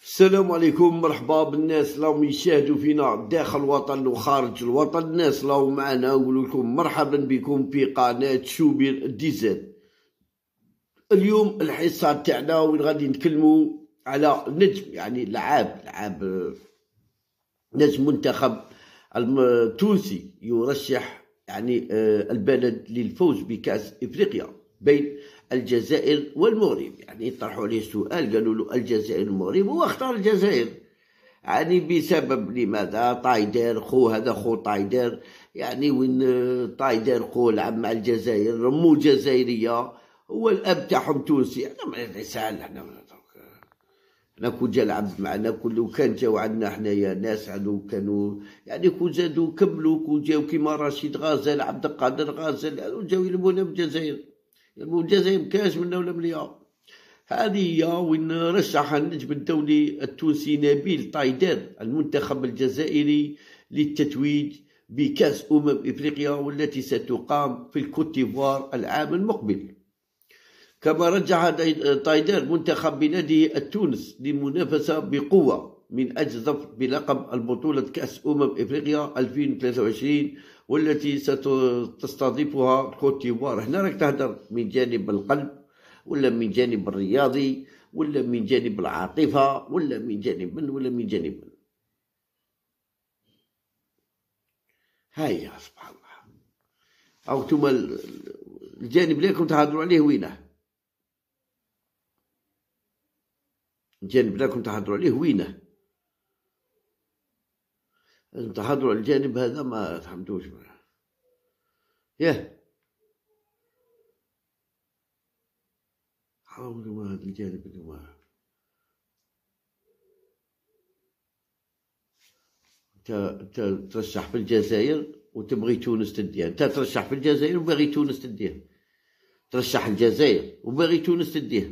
السلام عليكم، مرحبا بالناس راهم يشاهدوا فينا داخل الوطن وخارج الوطن. الناس راهم معنا، نقول لكم مرحبا بكم في قناة شوبير ديزاد. اليوم الحصة تاعنا وين غادي نتكلموا على نجم، يعني لعاب نجم منتخب التونسي يرشح يعني البلد للفوز بكأس إفريقيا بين الجزائر والمغرب. يعني طرحوا عليه سؤال، قالوا له الجزائر والمغرب، هو اختار الجزائر يعني بسبب لماذا؟ طايدير هذا خو طايدير، يعني وين طايدير خو لعب مع الجزائر، مو جزائرية، هو الأب تاعهم تونسي. أنا سهل، احنا كون جا لعب معنا كل كان جاو عندنا حنايا ناس كانوا يعني كون زادو كملوا، كون جاو كيما رشيد غازل، عبد القادر غازل، جاو يلمونا بالجزائر، يلمو الجزائر مكاش منا ولا مليا. هذه هي وين رشح النجم الدولي التونسي نبيل طايدير المنتخب الجزائري للتتويج بكأس إفريقيا والتي ستقام في الكوت ديفوار العام المقبل. كما رجح طايدير منتخب بلاده التونس للمنافسة بقوة من أجل الظفر بلقب البطولة كأس إفريقيا 2023 والتي ستستضيفها كوت ديفوار. هنا راك تهدر من جانب القلب، ولا من جانب الرياضي، ولا من جانب العاطفة، ولا من جانب من، ولا من جانب من. هيا سبحان الله. أو انتوما الجانب اللي راكم تهضروا عليه وينه؟ الجانب اللي راكم تهضروا عليه وينه؟ تهضروا على الجانب هذا ما فهمتوش. ياه، حاولوا هذا الجانب اللي ما ترشح في الجزائر وتبغي تونس تديها. انت ترشح في الجزائر وباغي تونس تديها، ترشح الجزائر وباغي تونس تديها.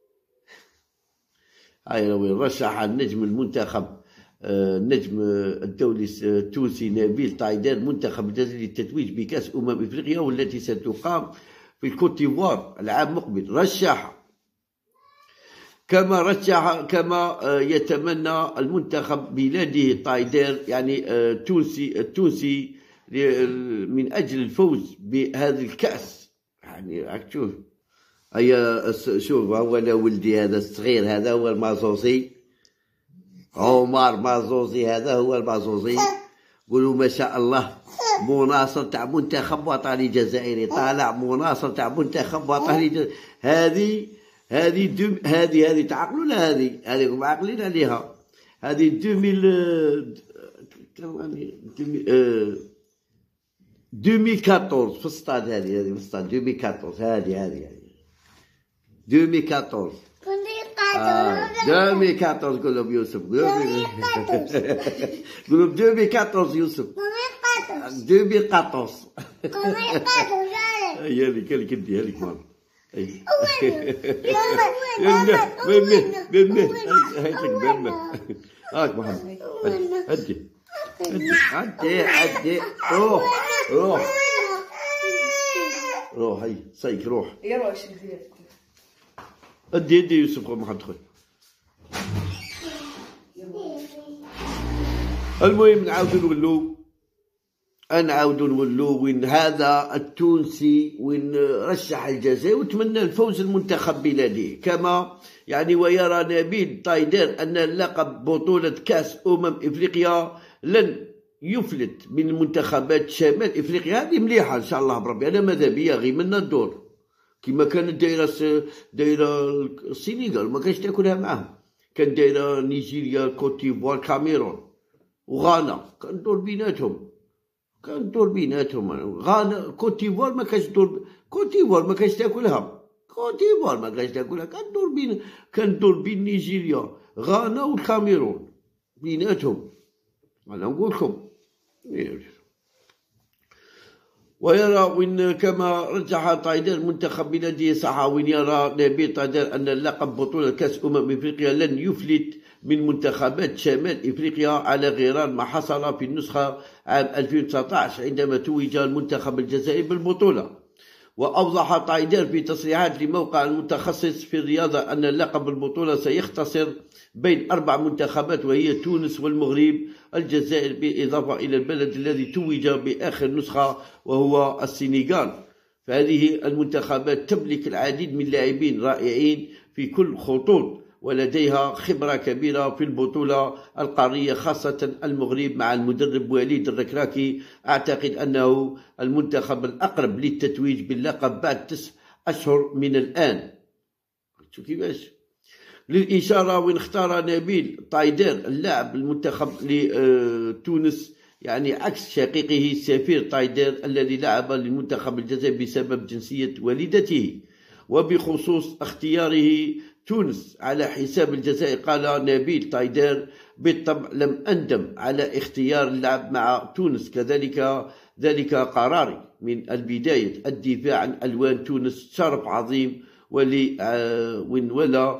هاي وين رشح النجم المنتخب النجم الدولي التونسي نبيل طايدير منتخب الجزائر للتتويج بكأس إفريقيا والتي ستقام في الكوت ديفوار العام المقبل. رشح كما يتمنى المنتخب بلاده طايدير، يعني التونسي من أجل الفوز بهذا الكأس. يعني راك تشوف، هيا شوف، هو انا ولدي هذا الصغير، هذا هو المازوزي، عمر مازوزي، هذا هو المازوزي. قولوا ما شاء الله، مناصر تاع منتخب وطني جزائري، طالع مناصر تاع منتخب وطني جزائري. هذه تعقلوا لا؟ هذه عاقلين عليها. هذه 2014 في الستاد، هذه في الستاد 2014، هذه 2014 2014. قول لهم يوسف، قول لهم 2014 يوسف، 2014. هي اللي كان كديها لك ماما. هاك محمد، هدي روح هي سيك، روح ادي يوسف محمد خويا. المهم نعاودو نولو وين هذا التونسي وين رشح الجزائر وتمنى الفوز المنتخب بلاده. كما يعني ويرى نبيل طايدير أن لقب بطولة كأس إفريقيا لن يفلت من منتخبات شمال إفريقيا. هذه مليحة إن شاء الله بربي. أنا ماذا بيا غير منا الدور كما كانت دايرة السنغال، ما كانش تاكلها معاهم. كان دايرة نيجيريا، كوت ديفوار، كاميرون وغانا، كان دور بيناتهم. غانا كوت ديفوار ما كانش دور، كوت ديفوار ما كانش تاكلها، كان دور بين نيجيريا، غانا والكاميرون بيناتهم. انا نقول لكم. ويرى وين كما رجح طايدير منتخب بلاده صحا، وين يرى نبيل طايدير أن اللقب بطولة كأس إفريقيا لن يفلت من منتخبات شمال إفريقيا على غرار ما حصل في النسخة عام 2019 عندما توج المنتخب الجزائري بالبطولة. وأوضح طايدير في تصريحات لموقع المتخصص في الرياضة أن لقب البطولة سيختصر بين 4 منتخبات، وهي تونس والمغرب الجزائر، بالإضافة إلى البلد الذي توج بآخر نسخة وهو السنغال. فهذه المنتخبات تملك العديد من اللاعبين رائعين في كل خطوط، ولديها خبرة كبيرة في البطولة القارية، خاصة المغرب مع المدرب وليد الركراكي. أعتقد أنه المنتخب الأقرب للتتويج باللقب بعد 9 أشهر من الآن. شو كيفاش للإشارة، وين اختار نبيل طايدير اللاعب المنتخب لتونس، يعني عكس شقيقه سفير طايدير الذي لعب للمنتخب الجزائري بسبب جنسية والدته. وبخصوص اختياره تونس على حساب الجزائر، قال نبيل طايدير: بالطبع لم أندم على اختيار اللعب مع تونس، ذلك قراري من البداية. الدفاع عن ألوان تونس شرف عظيم، ولا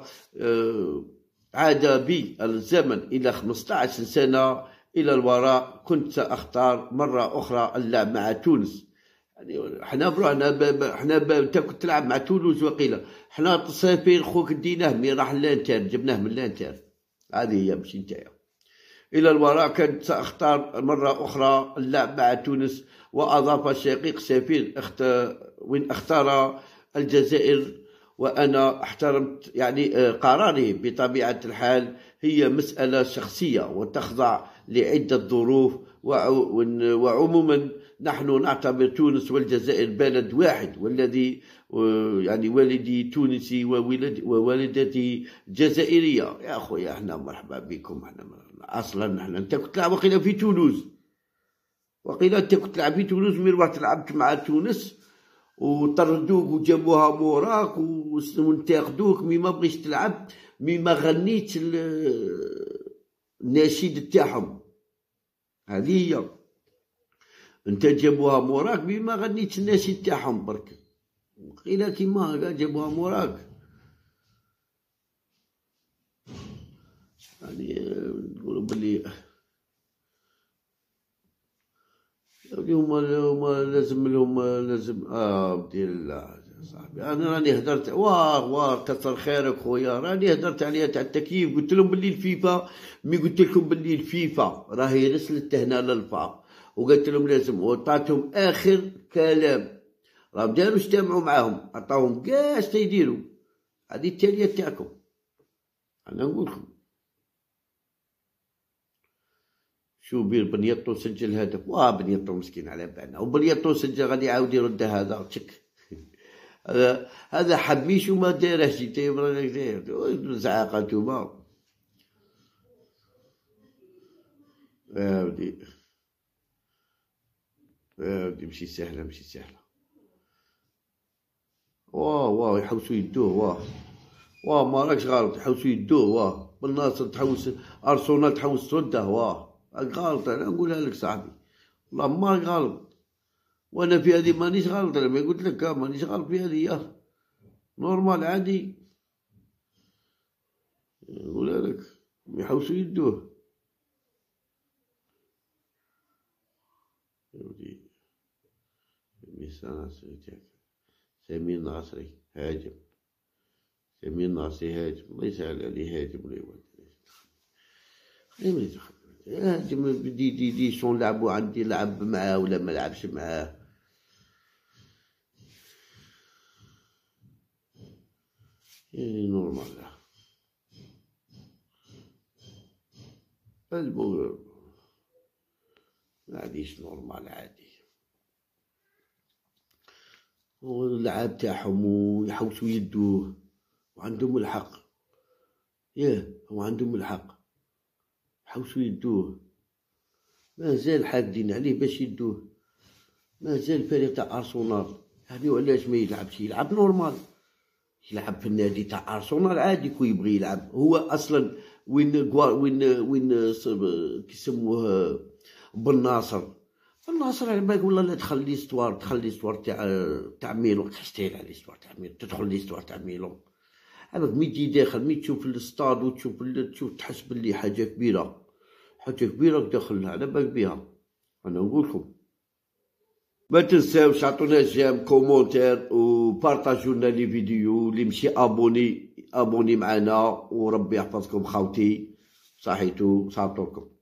عاد بي الزمن إلى 15 سنة إلى الوراء كنت سأختار مرة أخرى اللعب مع تونس. يعني حنا انت كنت تلعب مع تولوز وقيله، حنا تصافير خوك ديناه مي راح لانتر، جبناه من لانتر. هذه هي ماشي نتايا. إلى الوراء كنت سأختار مرة أخرى اللعب مع تونس. وأضاف الشقيق سفير: وين اختار الجزائر وأنا احترمت يعني قراره. بطبيعة الحال هي مسألة شخصية وتخضع لعدة ظروف، وعموما نحن نعتبر تونس والجزائر بلد واحد، والذي يعني والدي تونسي ووالدتي جزائرية. يا أخويا احنا مرحبا بكم. احنا أصلا انت كنت تلعب وقيلا في تولوز، وقيلا انت كنت تلعب في تولوز، مي رحت لعبت مع تونس وطردوك وجابوها موراك وانتقدوك مي ما بغيتش تلعب، مي ما غنيتش النشيد تاعهم. هذه هي، انت جابوها موراك مي ما غنيتش النشيد تاعهم برك، قيلا كيما جابوها موراك. يعني نقولوا بلي هما لازم بدي الله صاحبي. انا راني هدرت واه كثر خيرك خويا، راني هدرت عليها تاع التكييف. قلت لهم بلي الفيفا، مي قلت لكم بلي الفيفا راهي رسلت هنا للفا، وقلت لهم لازم، وعطاتهم اخر كلام. راهم داروا اجتمعوا معاهم، عطاهم كاع اش تيديروا. هذه التاليه تاعكم. انا نقول لكم شو بير بنيطو سجل هدف، بنيطو مسكين على بالنا، وبنيطو سجل غادي يعاود يرد هذا تشك. هذا حبيش وما دارهش زعاقة نتوما. يا ودي ماشي سهلة. واه يحوسو يدوه، ما راكش غلط، يحوسو يدوه. بالناصر تحوس، ارسنال تحوس ترده. غلط، انا نقولها لك صاحبي، والله ما غلط. وانا في هذه مانيش غلط، لما قلت لك مانيش غلط في هذه، نورمال عادي. نقولها لك يحوسو يدوه. سمير ناصري هاجم، الله يسهل عليه. هاجم ولا يولد هاجم دي شلون لعبوا عندي، لعب معاه ولا ما لعبش معاه. نورمال البو معليش، نورمال عادي. واللعاب تاعهم ويحوسوا يدوه، وعندهم الحق. هو عندهم الحق، يحوسوا يدوه. مازال حادين عليه باش يدوه. مازال الفريق تاع ارسنال، يعني وعلاش ما يلعبش؟ يلعب نورمال، يلعب في النادي تاع ارسنال عادي. كون يبغي يلعب هو اصلا وين كيسموه بالناصر على بالك والله لا تدخل ليستوار تاع ميلون. تستاهل على ليستوار تاع ميلون، تدخل ليستوار تاع ميلون. عباك مي تجي داخل، مي تشوف الاستاد وتشوف تحس بلي حاجه كبيره داخلها، على بالك بها. انا نقول لكم ما تنساوش عطونا جيم كومونتير وبارطاجوا لنا لي فيديو اللي مشي ابوني معنا، وربي يحفظكم خاوتي. صحيتو صحتكم.